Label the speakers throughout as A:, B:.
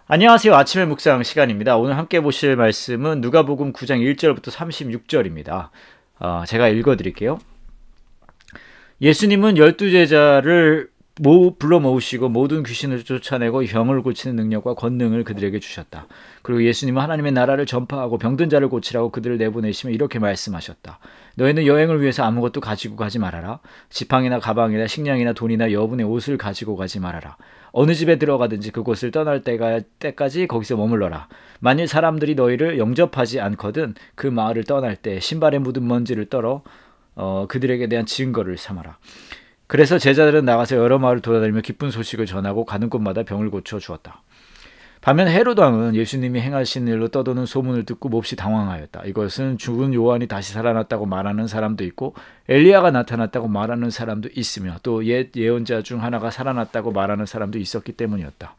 A: 안녕하세요. 아침의 묵상 시간입니다. 오늘 함께 보실 말씀은 누가복음 9장 1절부터 36절입니다. 제가 읽어드릴게요. 예수님은 12제자를 불러 모으시고 모든 귀신을 쫓아내고 병을 고치는 능력과 권능을 그들에게 주셨다. 그리고 예수님은 하나님의 나라를 전파하고 병든 자를 고치라고 그들을 내보내시며 이렇게 말씀하셨다. 너희는 여행을 위해서 아무것도 가지고 가지 말아라. 지팡이나 가방이나 식량이나 돈이나 여분의 옷을 가지고 가지 말아라. 어느 집에 들어가든지 그곳을 떠날 때까지 거기서 머물러라. 만일 사람들이 너희를 영접하지 않거든 그 마을을 떠날 때 신발에 묻은 먼지를 떨어 그들에게 대한 증거를 삼아라. 그래서 제자들은 나가서 여러 마을을 돌아다니며 기쁜 소식을 전하고 가는 곳마다 병을 고쳐 주었다. 반면 헤롯 왕은 예수님이 행하신 일로 떠도는 소문을 듣고 몹시 당황하였다. 이것은 죽은 요한이 다시 살아났다고 말하는 사람도 있고 엘리야가 나타났다고 말하는 사람도 있으며 또 옛 예언자 중 하나가 살아났다고 말하는 사람도 있었기 때문이었다.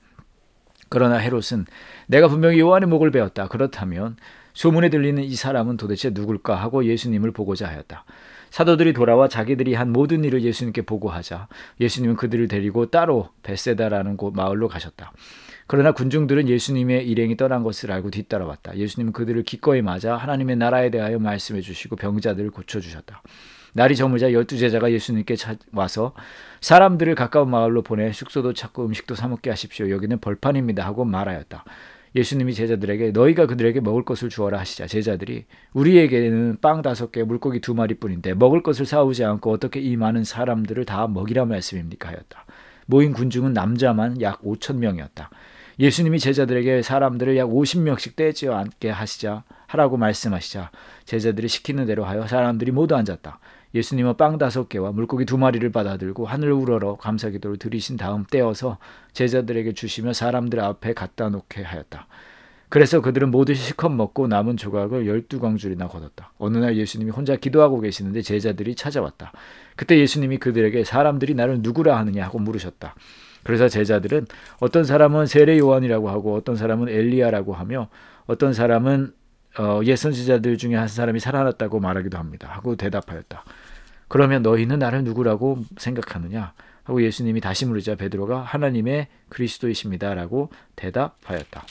A: 그러나 헤롯은 내가 분명히 요한의 목을 베었다. 그렇다면 소문에 들리는 이 사람은 도대체 누굴까 하고 예수님을 보고자 하였다. 사도들이 돌아와 자기들이 한 모든 일을 예수님께 보고하자 예수님은 그들을 데리고 따로 벳세다라는 곳 마을로 가셨다. 그러나 군중들은 예수님의 일행이 떠난 것을 알고 뒤따라왔다. 예수님은 그들을 기꺼이 맞아 하나님의 나라에 대하여 말씀해 주시고 병자들을 고쳐주셨다. 날이 저물자 12제자가 예수님께 와서 사람들을 가까운 마을로 보내 숙소도 찾고 음식도 사 먹게 하십시오. 여기는 벌판입니다 하고 말하였다. 예수님이 제자들에게 너희가 그들에게 먹을 것을 주어라 하시자 제자들이 우리에게는 빵 5개 물고기 2마리뿐인데 먹을 것을 사오지 않고 어떻게 이 많은 사람들을 다 먹이라 말씀입니까 하였다. 모인 군중은 남자만 약 5,000명이었다. 예수님이 제자들에게 사람들을 약 50명씩 떼지어 앉게 하라고 말씀하시자 제자들이 시키는 대로 하여 사람들이 모두 앉았다. 예수님은 빵 5개와 물고기 2마리를 받아들고 하늘을 우러러 감사기도를 드리신 다음 떼어서 제자들에게 주시며 사람들 앞에 갖다 놓게 하였다. 그래서 그들은 모두 실컷 먹고 남은 조각을 12광줄이나 거뒀다. 어느 날 예수님이 혼자 기도하고 계시는데 제자들이 찾아왔다. 그때 예수님이 그들에게 사람들이 나를 누구라 하느냐 하고 물으셨다. 그래서 제자들은 어떤 사람은 세례 요한이라고 하고 어떤 사람은 엘리야라고 하며 어떤 사람은 옛 선지자들 중에 한 사람이 살아났다고 말하기도 합니다. 하고 대답하였다. 그러면 너희는 나를 누구라고 생각하느냐? 하고 예수님이 다시 물으자 베드로가 하나님의 그리스도이십니다라고 대답하였다.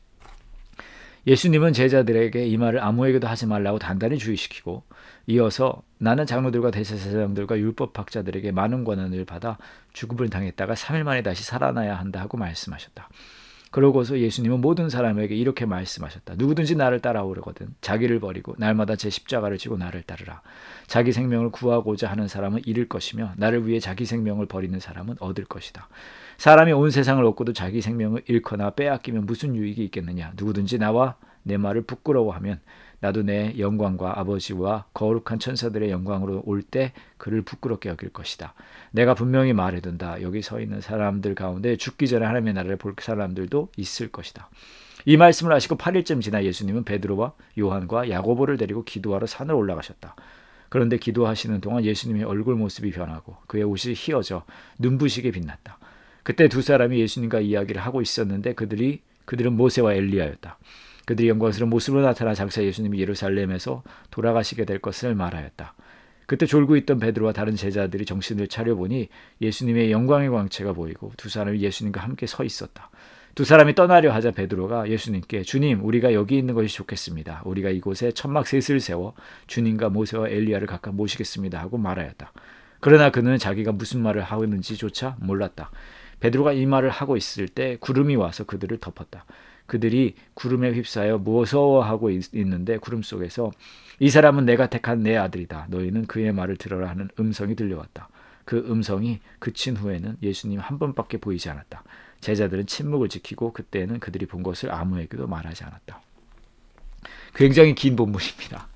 A: 예수님은 제자들에게 이 말을 아무에게도 하지 말라고 단단히 주의시키고 이어서 나는 장로들과 대제사장들과 율법학자들에게 많은 권한을 받아 죽음을 당했다가 3일 만에 다시 살아나야 한다 하고 말씀하셨다. 그러고서 예수님은 모든 사람에게 이렇게 말씀하셨다. 누구든지 나를 따라오려거든 자기를 버리고 날마다 제 십자가를 지고 나를 따르라. 자기 생명을 구하고자 하는 사람은 잃을 것이며 나를 위해 자기 생명을 버리는 사람은 얻을 것이다. 사람이 온 세상을 얻고도 자기 생명을 잃거나 빼앗기면 무슨 유익이 있겠느냐. 누구든지 나와 내 말을 부끄러워하면 나도 내 영광과 아버지와 거룩한 천사들의 영광으로 올 때 그를 부끄럽게 여길 것이다. 내가 분명히 말해둔다. 여기 서 있는 사람들 가운데 죽기 전에 하나님의 나라를 볼 사람들도 있을 것이다. 이 말씀을 하시고 8일쯤 지나 예수님은 베드로와 요한과 야고보를 데리고 기도하러 산을 올라가셨다. 그런데 기도하시는 동안 예수님의 얼굴 모습이 변하고 그의 옷이 휘어져 눈부시게 빛났다. 그때 두 사람이 예수님과 이야기를 하고 있었는데 그들은 모세와 엘리야였다. 그들이 영광스러운 모습으로 나타나 장차 예수님이 예루살렘에서 돌아가시게 될 것을 말하였다. 그때 졸고 있던 베드로와 다른 제자들이 정신을 차려보니 예수님의 영광의 광채가 보이고 두 사람이 예수님과 함께 서 있었다. 두 사람이 떠나려 하자 베드로가 예수님께 주님 우리가 여기 있는 것이 좋겠습니다. 우리가 이곳에 천막 셋을 세워 주님과 모세와 엘리야를 각각 모시겠습니다 하고 말하였다. 그러나 그는 자기가 무슨 말을 하는지조차 몰랐다. 베드로가 이 말을 하고 있을 때 구름이 와서 그들을 덮었다. 그들이 구름에 휩싸여 무서워하고 있는데 구름 속에서 이 사람은 내가 택한 내 아들이다. 너희는 그의 말을 들어라 하는 음성이 들려왔다. 그 음성이 그친 후에는 예수님 한 번밖에 보이지 않았다. 제자들은 침묵을 지키고 그때는 그들이 본 것을 아무에게도 말하지 않았다. 굉장히 긴 본문입니다.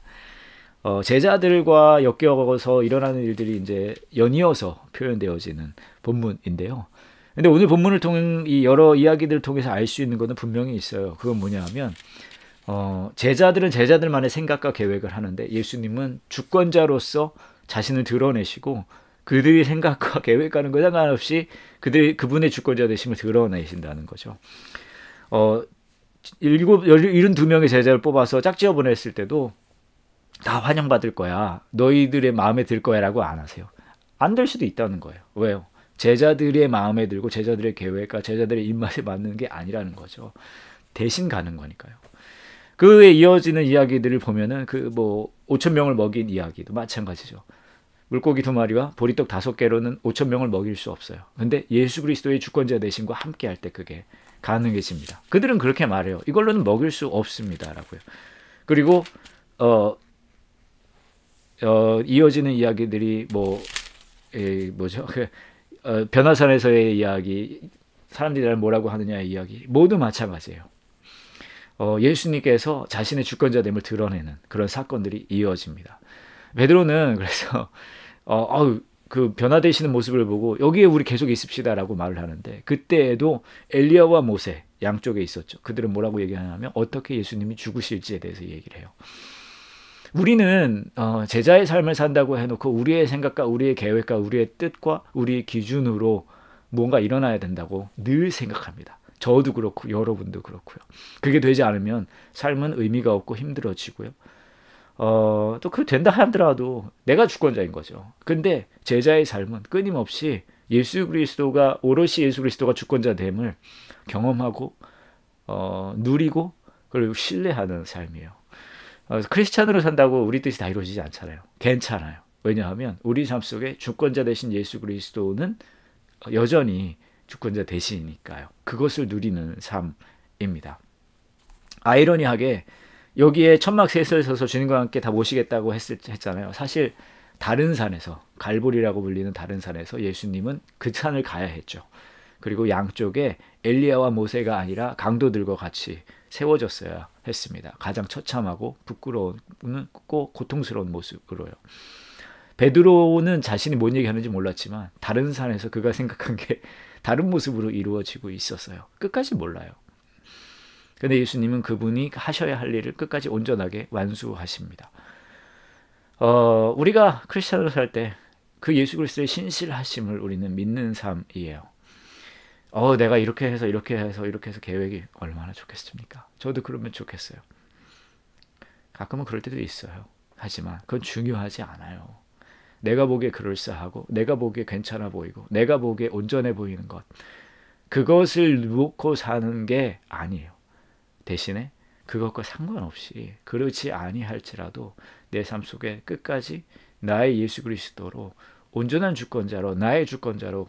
A: 제자들과 엮여서 일어나는 일들이 이제 연이어서 표현되어지는 본문인데요. 근데 오늘 본문을 통해 이 여러 이야기들을 통해서 알 수 있는 것은 분명히 있어요. 그건 뭐냐면 제자들은 제자들만의 생각과 계획을 하는데 예수님은 주권자로서 자신을 드러내시고 그들의 생각과 계획과는 상관없이 그분의 주권자 되심을 드러내신다는 거죠. 72명의 제자를 뽑아서 짝지어 보냈을 때도 다 환영받을 거야. 너희들의 마음에 들 거야 라고 안 하세요. 안 될 수도 있다는 거예요. 왜요? 제자들의 마음에 들고 제자들의 계획과 제자들의 입맛에 맞는 게 아니라는 거죠. 대신 가는 거니까요. 그에 이어지는 이야기들을 보면은 그 뭐 5천 명을 먹인 이야기도 마찬가지죠. 물고기 2마리와 보리떡 5개로는 5천 명을 먹일 수 없어요. 근데 예수 그리스도의 주권자 되심과 함께 할 때 그게 가능해집니다. 그들은 그렇게 말해요. 이걸로는 먹일 수 없습니다라고요. 그리고 이어지는 이야기들이 뭐죠? 변화산에서의 이야기, 사람들이 날 뭐라고 하느냐의 이야기 모두 마찬가지예요. 예수님께서 자신의 주권자됨을 드러내는 그런 사건들이 이어집니다. 베드로는 그래서 그 변화되시는 모습을 보고 여기에 우리 계속 있읍시다라고 말을 하는데 그때에도 엘리야와 모세 양쪽에 있었죠. 그들은 뭐라고 얘기하냐면 어떻게 예수님이 죽으실지에 대해서 얘기를 해요. 우리는 제자의 삶을 산다고 해놓고 우리의 생각과 우리의 계획과 우리의 뜻과 우리의 기준으로 뭔가 일어나야 된다고 늘 생각합니다. 저도 그렇고 여러분도 그렇고요. 그게 되지 않으면 삶은 의미가 없고 힘들어지고요. 또 그 된다 하더라도 내가 주권자인 거죠. 근데 제자의 삶은 끊임없이 오롯이 예수 그리스도가 주권자됨을 경험하고 누리고 그리고 신뢰하는 삶이에요. 크리스찬으로 산다고 우리 뜻이 다 이루어지지 않잖아요. 괜찮아요. 왜냐하면 우리 삶 속에 주권자 되신 예수 그리스도는 여전히 주권자 되시니까요. 그것을 누리는 삶입니다. 아이러니하게 여기에 천막셋을 서서 주님과 함께 다 모시겠다고 했잖아요. 사실 다른 산에서 갈보리라고 불리는 다른 산에서 예수님은 그 산을 가야 했죠. 그리고 양쪽에 엘리야와 모세가 아니라 강도들과 같이 세워졌어야 했습니다. 가장 처참하고 부끄러웠고 고통스러운 모습으로요. 베드로는 자신이 뭔 얘기하는지 몰랐지만 다른 산에서 그가 생각한 게 다른 모습으로 이루어지고 있었어요. 끝까지 몰라요. 근데 예수님은 그분이 하셔야 할 일을 끝까지 온전하게 완수하십니다. 우리가 크리스찬으로 살 때 그 예수 그리스도의 신실하심을 우리는 믿는 삶이에요. 내가 이렇게 해서 계획이 얼마나 좋겠습니까? 저도 그러면 좋겠어요. 가끔은 그럴 때도 있어요. 하지만 그건 중요하지 않아요. 내가 보기에 그럴싸하고 내가 보기에 괜찮아 보이고 내가 보기에 온전해 보이는 것, 그것을 놓고 사는 게 아니에요. 대신에 그것과 상관없이 그렇지 아니할지라도 내 삶 속에 끝까지 나의 예수 그리스도로 온전한 주권자로 나의 주권자로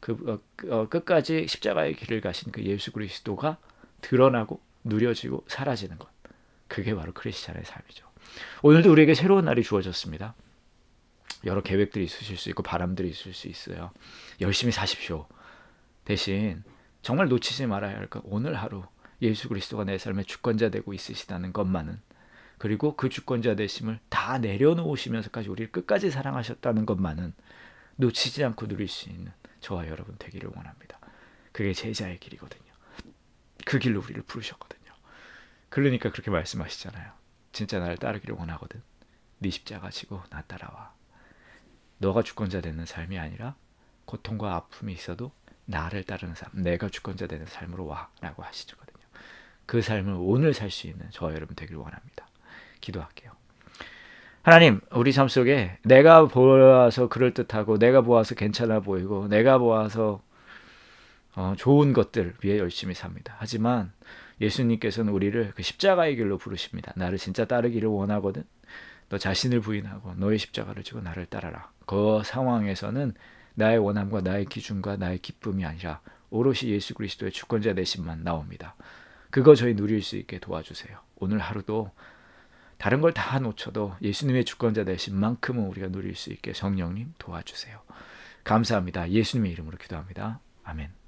A: 끝까지 십자가의 길을 가신 그 예수 그리스도가 드러나고 누려지고 사라지는 것, 그게 바로 크리스찬의 삶이죠. 오늘도 우리에게 새로운 날이 주어졌습니다. 여러 계획들이 있으실 수 있고 바람들이 있을 수 있어요. 열심히 사십시오. 대신 정말 놓치지 말아야 할 것, 오늘 하루 예수 그리스도가 내 삶의 주권자 되고 있으시다는 것만은, 그리고 그 주권자 되심을 다 내려놓으시면서까지 우리를 끝까지 사랑하셨다는 것만은 놓치지 않고 누릴 수 있는 저와 여러분 되기를 원합니다. 그게 제자의 길이거든요. 그 길로 우리를 부르셨거든요. 그러니까 그렇게 말씀하시잖아요. 진짜 나를 따르기를 원하거든. 네 십자가 지고 나 따라와. 너가 주권자 되는 삶이 아니라 고통과 아픔이 있어도 나를 따르는 삶, 내가 주권자 되는 삶으로 와 라고 하시거든요. 그 삶을 오늘 살 수 있는 저와 여러분 되기를 원합니다. 기도할게요. 하나님, 우리 삶 속에 내가 보아서 그럴듯하고 내가 보아서 괜찮아 보이고 내가 보아서 좋은 것들 위해 열심히 삽니다. 하지만 예수님께서는 우리를 그 십자가의 길로 부르십니다. 나를 진짜 따르기를 원하거든. 너 자신을 부인하고 너의 십자가를 지고 나를 따라라. 그 상황에서는 나의 원함과 나의 기준과 나의 기쁨이 아니라 오롯이 예수 그리스도의 주권자 되심만 나옵니다. 그거 저희 누릴 수 있게 도와주세요. 오늘 하루도 다른 걸 다 놓쳐도 예수님의 주권자 되심만큼은 우리가 누릴 수 있게 성령님 도와주세요. 감사합니다. 예수님의 이름으로 기도합니다. 아멘.